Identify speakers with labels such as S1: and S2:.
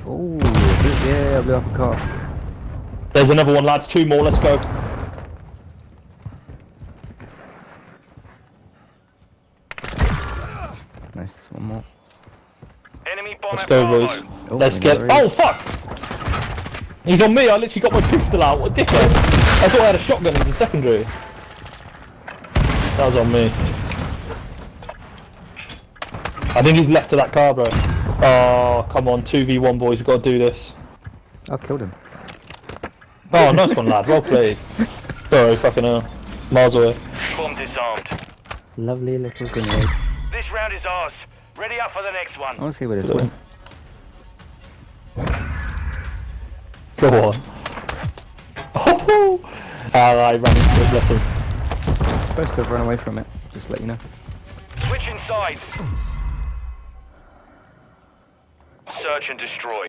S1: Oh, yeah, I blew up a car.
S2: There's another one, lads. 2 more. Let's go.
S1: Nice, one more.
S3: Enemy bomb
S2: Let's
S3: at
S2: go,
S3: Bravo.
S2: boys.
S1: Oh,
S2: Let's
S1: we
S2: get.
S1: know
S2: Oh fuck! He's on me. I literally got my pistol out. What a dickhead! I thought I had a shotgun as a secondary. That was on me. I think he's left to that car, bro. Oh, come on, 2v1 boys. We've got to do this.
S1: I killed him.
S2: Oh, nice one, lad. Well played. Sorry, fucking hell. Miles away.
S3: Bomb disarmed.
S1: Lovely little grenade.
S3: This round is ours. Ready up for the next one.
S1: I want to see where this went.
S2: Go on. Oh! I ran into it, bless him.
S1: Supposed to have run away from it, just to let you know.
S3: Switching sides. Search and destroy.